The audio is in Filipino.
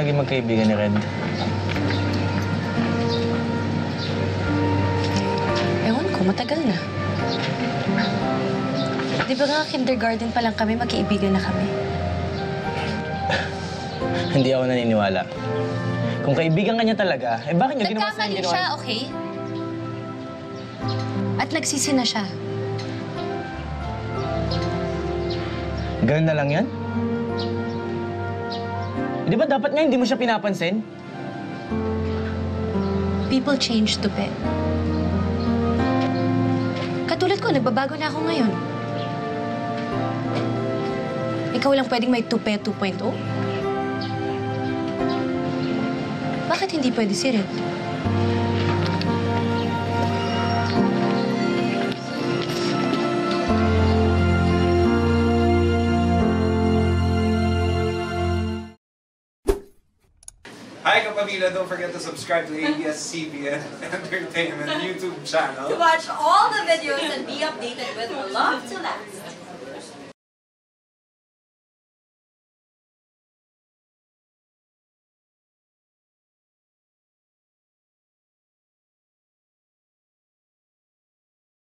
naging magkaibigan ni Red? Ewan ko, matagal na. Di ba nga kindergarten pa lang kami, magkaibigan na kami? Hindi ako naniniwala. Kung kaibigan ka niya talaga, eh bakit niya ginawa sa nagkamali siya, okay? At nagsisi na siya. Ganun na lang yan? Di ba dapat nga hindi mo siya pinapansin? People change, Tupe. Katulad ko, nagbabago na ako ngayon. Ikaw lang pwedeng may Tupe 2.0? Bakit hindi pwede si Red? Hi, kapamilya! Don't forget to subscribe to ABS-CBN Entertainment YouTube channel. To watch all the videos and be updated with Love to Laugh.